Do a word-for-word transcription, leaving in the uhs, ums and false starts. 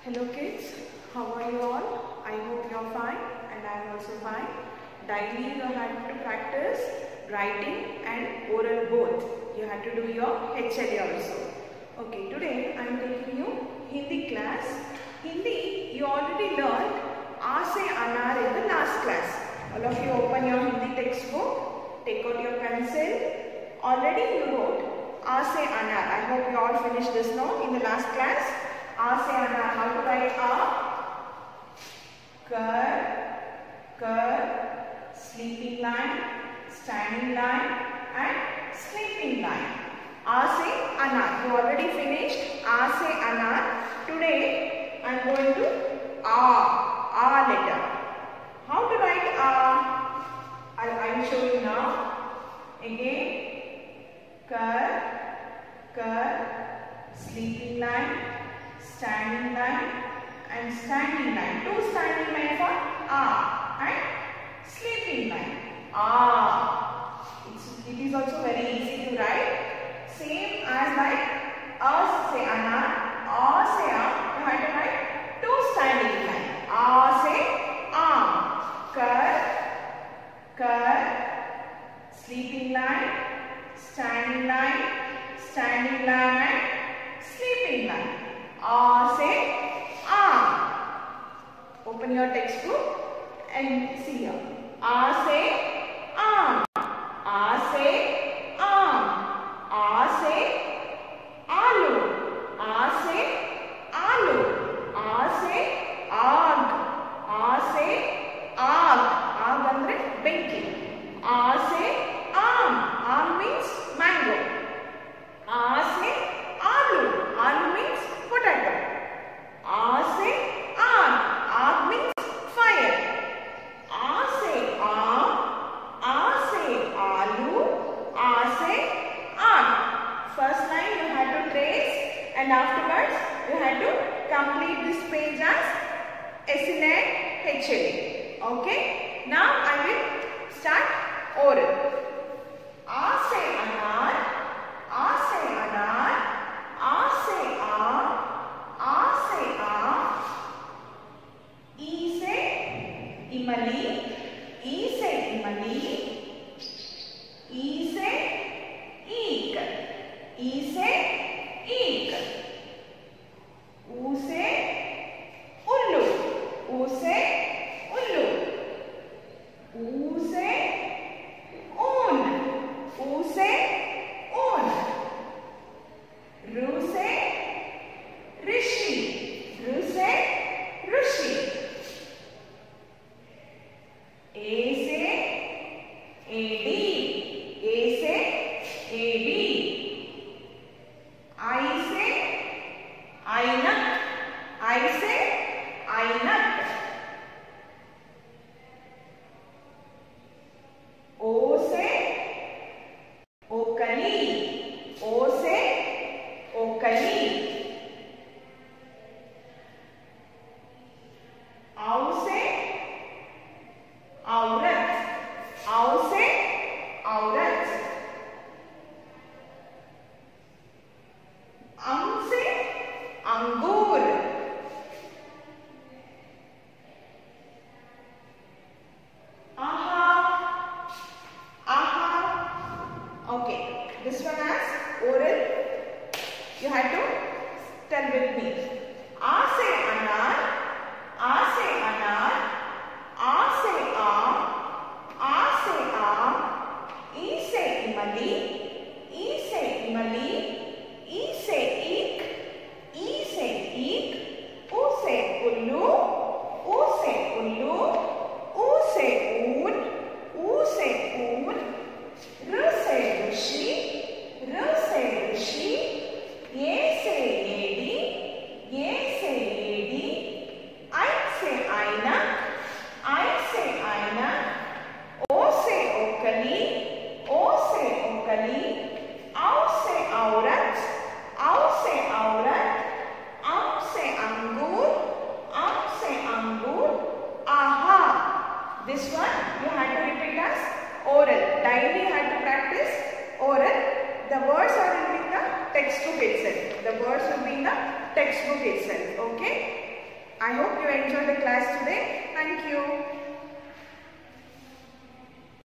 Hello kids, how are you all? I hope you are fine and I am also fine. Daily you have to practice writing and oral both. You have to do your H L A also. Okay, today I am taking you Hindi class. Hindi you already learned A se Anar in the last class. All of you open your Hindi textbook, take out your pencil. Already you wrote A se Anar. I hope you all finished this now in the last class. A se Anar. How to write A? Kar, kar, sleeping line, standing line and sleeping line. A se Anar. You already finished A se Anar. Today I am going to A. A letter. How to write A? I will show you now. Again. Kar, kar, sleeping line, standing line and standing line. Two standing line for A and sleeping line. A. It's, it is also very easy to write. Same as like A se Anar, A se A. You have to write two standing line. A se Aam. Kar, kar, sleeping line, standing line, standing line and sleeping line. A se Aam. Open your textbook and see here. A se Aam. A se Aam. A se Alu. A se Alu. A se Aag. A se Aag. Aag andre benki. A se Aam. Aam means mango. A se Alu. Alu means potato. A se Aag. Aag means fire. A se Aam. A se Alu. A se Aag. First line you have to trace and afterwards you have to complete this page as S N and H L A. Okay. Now I will start oral. A se Anar. A se Anar. A se Aam. A se Aam. E se Imali. E se Imali. E se Eek. E se Eek. U se Ullu. U se Ullu. U se Un. U se Un. Ru se Rishi. Ru se Rishi. A se Ad. A se Ad. I se Ainak. I se Ainak. O se Okali. O se Okali. Au se Aurat. Au se Aurat. Ang se Angur. Aha. Aha. Okay. This one has oral. You have to tell with me. A se Anar. A se Anar. A se Aam. A se Aam. E se Imali. E se Imali. E se Eek. E se Eek. U se Ullu. U se Ullu. U se Un. U se Un. R se Rishi. R se Rishi. A se Ad. A se Ad. I se Ainak. I se Ainak. O se Okali. O se Okali. Au se Aurat. Au se Aurat. Am se Angur. Am se Angur. Aha. This one you have to repeat as oral. Daily you have to practice oral. The words are in the textbook itself. The words will be in the textbook itself. Okay. I hope you enjoyed the class today. Thank you.